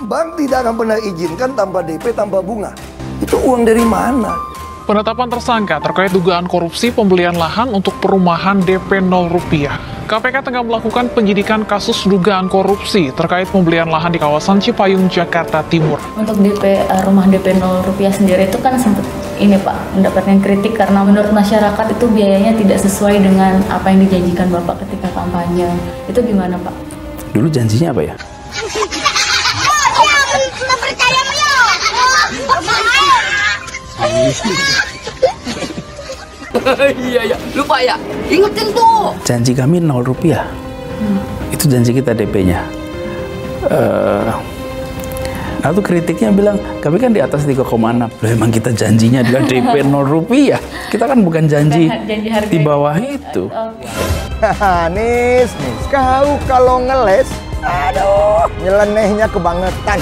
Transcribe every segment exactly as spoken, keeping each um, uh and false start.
Bank tidak akan pernah izinkan tanpa D P, tanpa bunga. Itu uang dari mana? Penetapan tersangka terkait dugaan korupsi pembelian lahan untuk perumahan D P nol rupiah. K P K tengah melakukan penyidikan kasus dugaan korupsi terkait pembelian lahan di kawasan Cipayung, Jakarta Timur. Untuk D P rumah D P nol rupiah sendiri itu kan sempat ini Pak, mendapatkan kritik karena menurut masyarakat itu biayanya tidak sesuai dengan apa yang dijanjikan Bapak ketika kampanye. Itu gimana Pak? Dulu janjinya apa ya? Iya ya, lupa ya, ingetin tuh. Janji kami nol rupiah, hmm. Itu janji kita D P-nya. Uh, nah tuh kritiknya bilang, kami kan di atas tiga koma enam. Loh emang kita janjinya adalah D P nol rupiah. Kita kan bukan janji, janji di bawah itu. Haha, Nis, Nis, kau kalau ngeles, aduh, nyelenehnya kebangetan.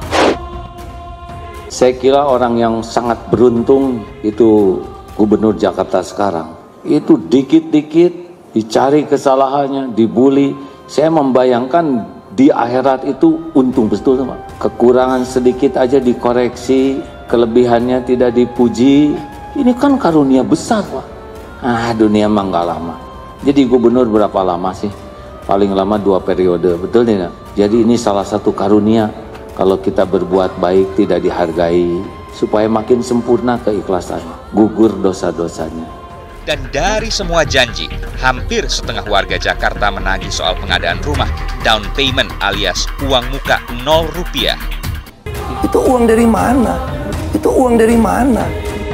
Saya kira orang yang sangat beruntung itu Gubernur Jakarta sekarang. Itu dikit-dikit dicari kesalahannya, dibully. Saya membayangkan di akhirat itu untung betul sama. Kekurangan sedikit aja dikoreksi, kelebihannya tidak dipuji. Ini kan karunia besar Pak. Ah dunia mah nggak lama. Jadi gubernur berapa lama sih? Paling lama dua periode, betul tidak? Jadi ini salah satu karunia. Kalau kita berbuat baik tidak dihargai, supaya makin sempurna keikhlasannya, gugur dosa-dosanya. Dan dari semua janji, hampir setengah warga Jakarta menagih soal pengadaan rumah down payment alias uang muka nol rupiah. Itu uang dari mana? Itu uang dari mana?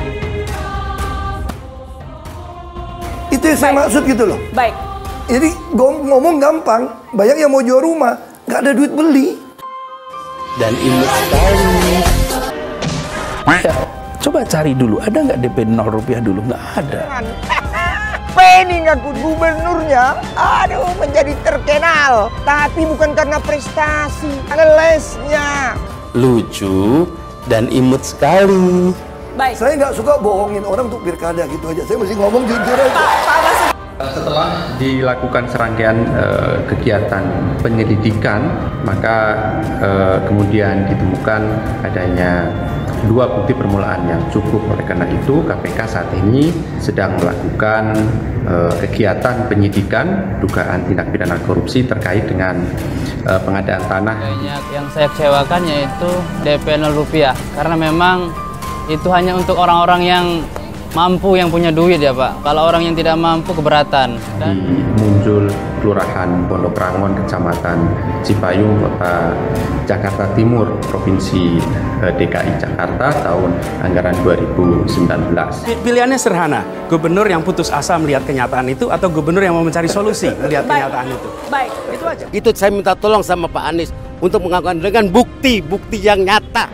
Itu yang saya maksud gitu loh. Baik. Jadi ngomong gampang, banyak yang mau jual rumah, nggak ada duit beli. Dan imut sekali. Ya, coba cari dulu, ada nggak D P nol rupiah dulu? Nggak ada. Penny ngaku gubernurnya, aduh menjadi terkenal. Tapi bukan karena prestasi, ngelesnya. Lucu dan imut sekali. Baik. Saya nggak suka bohongin orang untuk pilkada gitu aja. Saya mesti ngomong jujur aja. Setelah dilakukan serangkaian uh, kegiatan penyelidikan, maka uh, kemudian ditemukan adanya dua bukti permulaan yang cukup. Oleh karena itu, K P K saat ini sedang melakukan uh, kegiatan penyidikan dugaan tindak pidana korupsi terkait dengan uh, pengadaan tanah. Yang saya kecewakan yaitu D P nol rupiah, karena memang itu hanya untuk orang-orang yang mampu, yang punya duit ya Pak. Kalau orang yang tidak mampu keberatan. Dan di Muncul, Kelurahan Pondok Rangon, Kecamatan Cipayung, Kota Jakarta Timur, Provinsi D K I Jakarta tahun anggaran dua ribu sembilan belas. Pilihannya sederhana, gubernur yang putus asa melihat kenyataan itu atau gubernur yang mau mencari solusi melihat Baik. kenyataan itu. Baik, itu aja. Itu saya minta tolong sama Pak Anies untuk mengakukan dengan bukti-bukti yang nyata.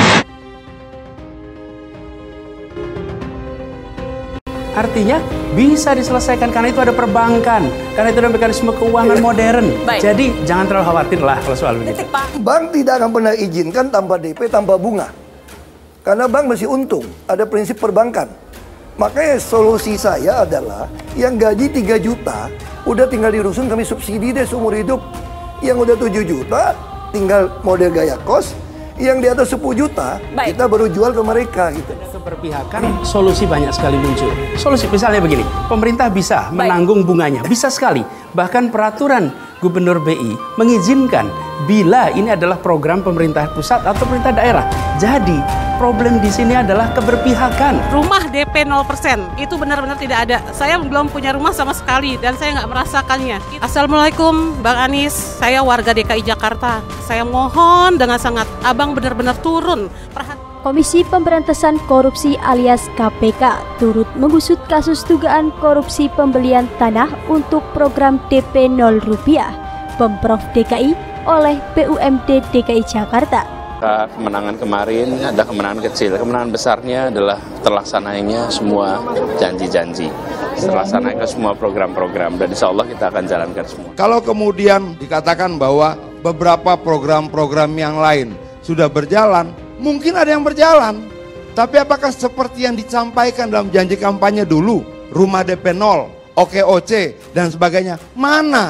Artinya bisa diselesaikan karena itu ada perbankan, karena itu ada mekanisme keuangan modern. Baik. Jadi jangan terlalu khawatir lah kalau soal begitu. Bank tidak akan pernah izinkan tanpa D P, tanpa bunga. Karena bank masih untung, ada prinsip perbankan. Makanya solusi saya adalah yang gaji tiga juta, udah tinggal dirusun kami subsidi deh seumur hidup. Yang udah tujuh juta, tinggal model gaya kos. Yang di atas sepuluh juta, Baik. kita baru jual ke mereka gitu. Keberpihakan, solusi banyak sekali muncul. Solusi misalnya begini, pemerintah bisa Baik. menanggung bunganya, bisa sekali. Bahkan peraturan Gubernur B I mengizinkan bila ini adalah program pemerintah pusat atau pemerintah daerah. Jadi problem di sini adalah keberpihakan. Rumah D P nol persen itu benar-benar tidak ada. Saya belum punya rumah sama sekali dan saya nggak merasakannya. Assalamualaikum Bang Anies, saya warga D K I Jakarta. Saya mohon dengan sangat, Abang benar-benar turun perhatian. Komisi Pemberantasan Korupsi alias K P K turut mengusut kasus dugaan korupsi pembelian tanah untuk program D P nol rupiah Pemprov D K I oleh B U M D D K I Jakarta. Kemenangan kemarin ada kemenangan kecil, kemenangan besarnya adalah terlaksananya semua janji-janji, terlaksananya semua program-program, dan insya Allah kita akan jalankan semua. Kalau kemudian dikatakan bahwa beberapa program-program yang lain sudah berjalan, mungkin ada yang berjalan, tapi apakah seperti yang disampaikan dalam janji kampanye dulu, rumah D P nol, O K O C, dan sebagainya, mana?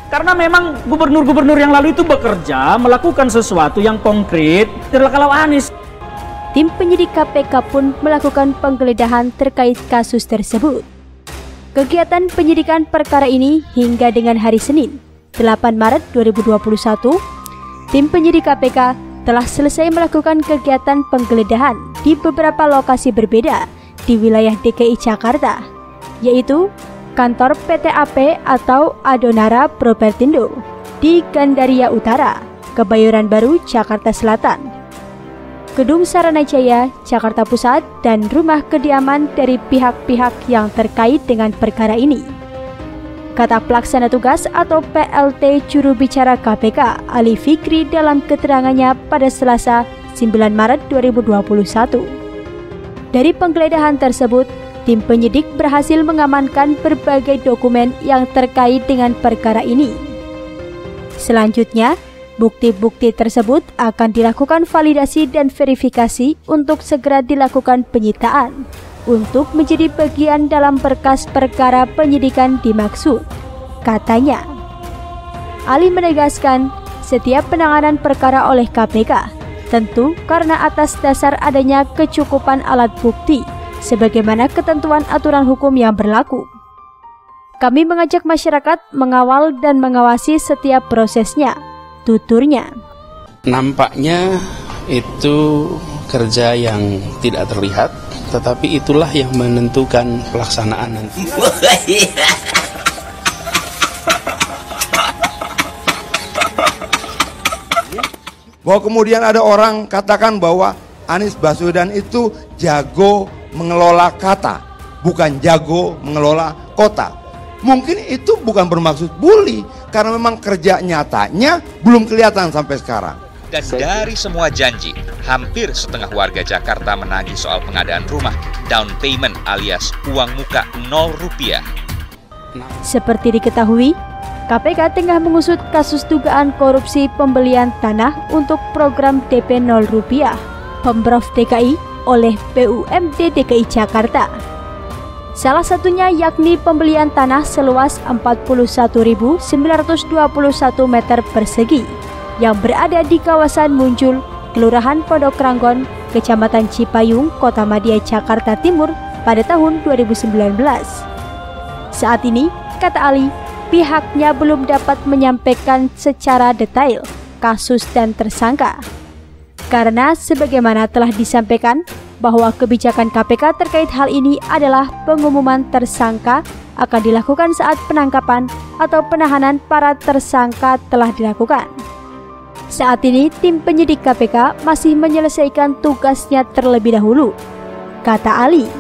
Karena memang gubernur-gubernur yang lalu itu bekerja melakukan sesuatu yang konkret. Kalau Anies, tim penyidik K P K pun melakukan penggeledahan terkait kasus tersebut. Kegiatan penyidikan perkara ini hingga dengan hari Senin, delapan Maret dua ribu dua puluh satu, tim penyidik K P K telah selesai melakukan kegiatan penggeledahan di beberapa lokasi berbeda di wilayah D K I Jakarta, yaitu kantor P T A P atau Adonara Propertindo di Gandaria Utara, Kebayoran Baru, Jakarta Selatan, Gedung Saranajaya, Jakarta Pusat, dan rumah kediaman dari pihak-pihak yang terkait dengan perkara ini. Kata pelaksana tugas atau P L T juru bicara K P K Ali Fikri dalam keterangannya pada Selasa sembilan Maret dua ribu dua puluh satu. Dari penggeledahan tersebut, tim penyidik berhasil mengamankan berbagai dokumen yang terkait dengan perkara ini. Selanjutnya, bukti-bukti tersebut akan dilakukan validasi dan verifikasi untuk segera dilakukan penyitaan untuk menjadi bagian dalam berkas perkara penyidikan dimaksud, katanya. Ali menegaskan, setiap penanganan perkara oleh K P K tentu karena atas dasar adanya kecukupan alat bukti sebagaimana ketentuan aturan hukum yang berlaku. Kami mengajak masyarakat mengawal dan mengawasi setiap prosesnya, tuturnya. Nampaknya itu kerja yang tidak terlihat, tetapi itulah yang menentukan pelaksanaan nanti. Bahwa kemudian ada orang katakan bahwa Anies Baswedan itu jago mengelola kata, bukan jago mengelola kota. Mungkin itu bukan bermaksud bully, karena memang kerja nyatanya belum kelihatan sampai sekarang. Dan dari semua janji, hampir setengah warga Jakarta menagih soal pengadaan rumah down payment alias uang muka nol rupiah. Seperti diketahui, K P K tengah mengusut kasus dugaan korupsi pembelian tanah untuk program D P nol rupiah Pemprov D K I oleh B U M D D K I Jakarta. Salah satunya yakni pembelian tanah seluas empat puluh satu ribu sembilan ratus dua puluh satu meter persegi yang berada di kawasan Muncul, Kelurahan Pondok Ranggon, Kecamatan Cipayung, Kota Madia, Jakarta Timur pada tahun dua ribu sembilan belas. Saat ini, kata Ali, pihaknya belum dapat menyampaikan secara detail kasus dan tersangka. Karena sebagaimana telah disampaikan bahwa kebijakan K P K terkait hal ini adalah pengumuman tersangka akan dilakukan saat penangkapan atau penahanan para tersangka telah dilakukan. Saat ini tim penyidik K P K masih menyelesaikan tugasnya terlebih dahulu, kata Ali.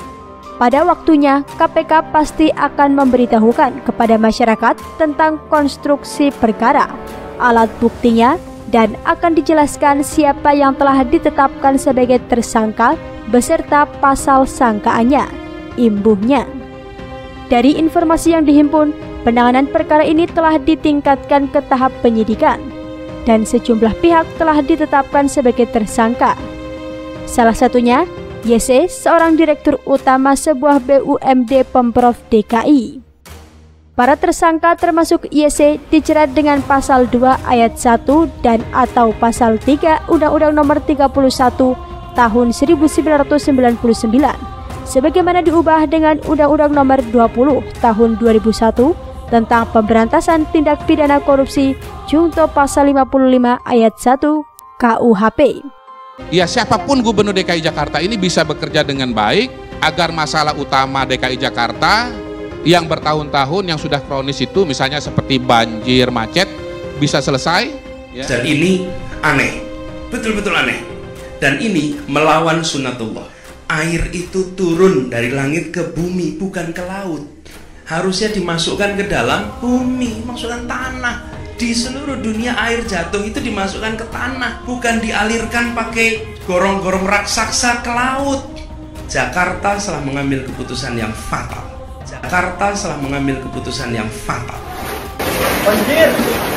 Pada waktunya, K P K pasti akan memberitahukan kepada masyarakat tentang konstruksi perkara, alat buktinya, dan akan dijelaskan siapa yang telah ditetapkan sebagai tersangka beserta pasal sangkaannya, imbuhnya. Dari informasi yang dihimpun, penanganan perkara ini telah ditingkatkan ke tahap penyidikan, dan sejumlah pihak telah ditetapkan sebagai tersangka. Salah satunya, Y C, seorang direktur utama sebuah B U M D Pemprov D K I. Para tersangka termasuk Y C dijerat dengan pasal dua ayat satu dan atau pasal tiga Undang-Undang Nomor tiga puluh satu Tahun seribu sembilan ratus sembilan puluh sembilan sebagaimana diubah dengan Undang-Undang Nomor dua puluh Tahun dua ribu satu tentang pemberantasan tindak pidana korupsi junto pasal lima puluh lima ayat satu K U H P. Ya, siapapun gubernur D K I Jakarta ini bisa bekerja dengan baik agar masalah utama D K I Jakarta yang bertahun-tahun yang sudah kronis itu misalnya seperti banjir, macet bisa selesai ya. Dan ini aneh, betul-betul aneh, dan ini melawan sunnatullah. Air itu turun dari langit ke bumi, bukan ke laut. Harusnya dimasukkan ke dalam bumi, masukkan tanah. Di seluruh dunia air jatuh itu dimasukkan ke tanah, bukan dialirkan pakai gorong-gorong raksasa ke laut. Jakarta telah mengambil keputusan yang fatal. Jakarta telah mengambil keputusan yang fatal. Banjir.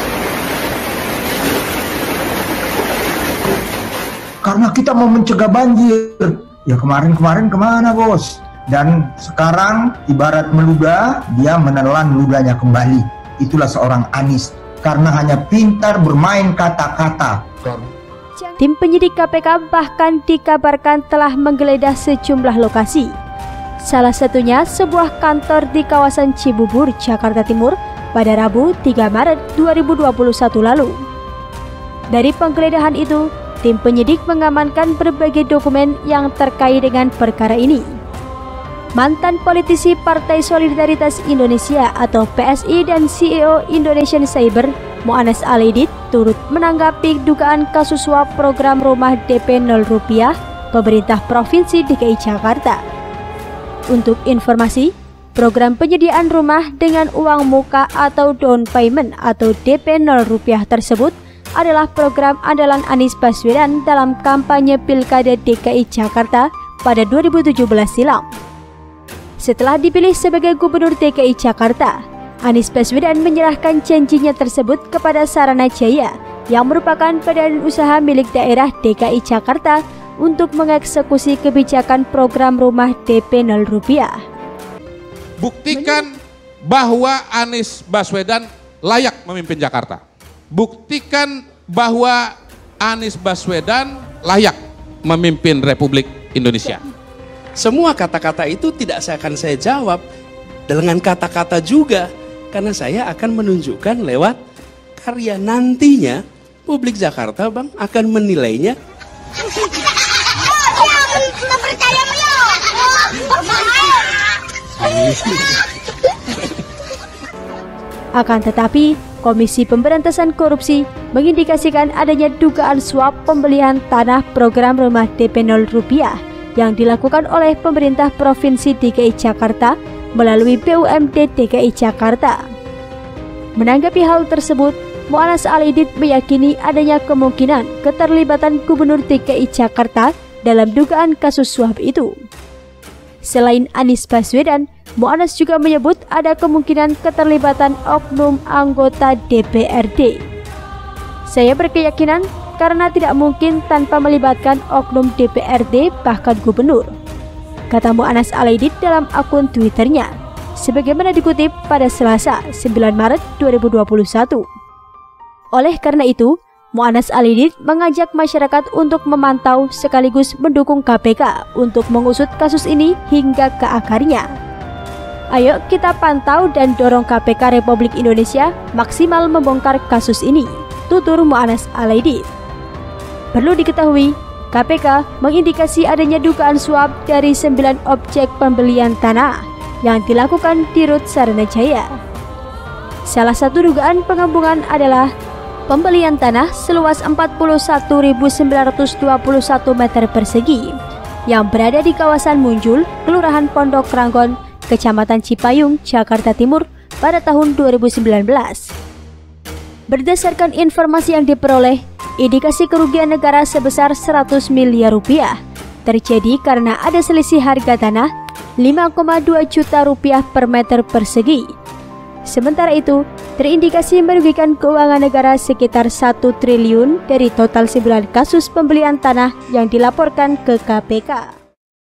Karena kita mau mencegah banjir. Ya kemarin-kemarin kemana bos? Dan sekarang ibarat meludah, dia menelan ludahnya kembali. itulah seorang Anies, karena hanya pintar bermain kata-kata. Tim penyidik K P K bahkan dikabarkan telah menggeledah sejumlah lokasi. Salah satunya sebuah kantor di kawasan Cibubur, Jakarta Timur pada Rabu tiga Maret dua ribu dua puluh satu lalu. Dari penggeledahan itu, tim penyidik mengamankan berbagai dokumen yang terkait dengan perkara ini. Mantan politisi Partai Solidaritas Indonesia atau P S I dan C E O Indonesian Cyber, Mu'annas Alaidit, turut menanggapi dugaan kasus suap program rumah D P nol rupiah pemerintah Provinsi D K I Jakarta. Untuk informasi, program penyediaan rumah dengan uang muka atau down payment atau D P nol rupiah tersebut adalah program andalan Anies Baswedan dalam kampanye Pilkada D K I Jakarta pada dua ribu tujuh belas silam. Setelah dipilih sebagai Gubernur D K I Jakarta, Anies Baswedan menyerahkan janjinya tersebut kepada Sarana Jaya yang merupakan badan usaha milik daerah D K I Jakarta untuk mengeksekusi kebijakan program rumah D P nol rupiah. Buktikan bahwa Anies Baswedan layak memimpin Jakarta. Buktikan bahwa Anies Baswedan layak memimpin Republik Indonesia. Semua kata-kata itu tidak akan saya jawab dengan kata-kata juga, karena saya akan menunjukkan lewat karya. Nantinya publik Jakarta, Bang, akan menilainya. Akan tetapi, Komisi Pemberantasan Korupsi mengindikasikan adanya dugaan suap pembelian tanah program rumah D P nol rupiah yang dilakukan oleh pemerintah Provinsi D K I Jakarta melalui B U M D D K I Jakarta. Menanggapi hal tersebut, Mu'annas Alaidit meyakini adanya kemungkinan keterlibatan Gubernur D K I Jakarta dalam dugaan kasus suap itu. Selain Anies Baswedan, Mu'annas juga menyebut ada kemungkinan keterlibatan oknum anggota D P R D. Saya berkeyakinan karena tidak mungkin tanpa melibatkan oknum D P R D bahkan gubernur, kata Mu'annas Alaidit dalam akun Twitternya, sebagaimana dikutip pada Selasa sembilan Maret dua ribu dua puluh satu. Oleh karena itu, Mu'annas Alaidit mengajak masyarakat untuk memantau sekaligus mendukung K P K untuk mengusut kasus ini hingga ke akarnya. Ayo kita pantau dan dorong K P K Republik Indonesia maksimal membongkar kasus ini, tutur Mu'annas Alaidit. Perlu diketahui, K P K mengindikasi adanya dugaan suap dari sembilan objek pembelian tanah yang dilakukan di Rut Sarana Jaya. Salah satu dugaan penggabungan adalah pembelian tanah seluas empat puluh satu ribu sembilan ratus dua puluh satu meter persegi yang berada di kawasan Munjul, Kelurahan Pondok Ranggon, Kecamatan Cipayung, Jakarta Timur pada tahun dua ribu sembilan belas. Berdasarkan informasi yang diperoleh, indikasi kerugian negara sebesar seratus miliar rupiah terjadi karena ada selisih harga tanah lima koma dua juta rupiah per meter persegi. Sementara itu, terindikasi merugikan keuangan negara sekitar satu triliun dari total sembilan kasus pembelian tanah yang dilaporkan ke K P K.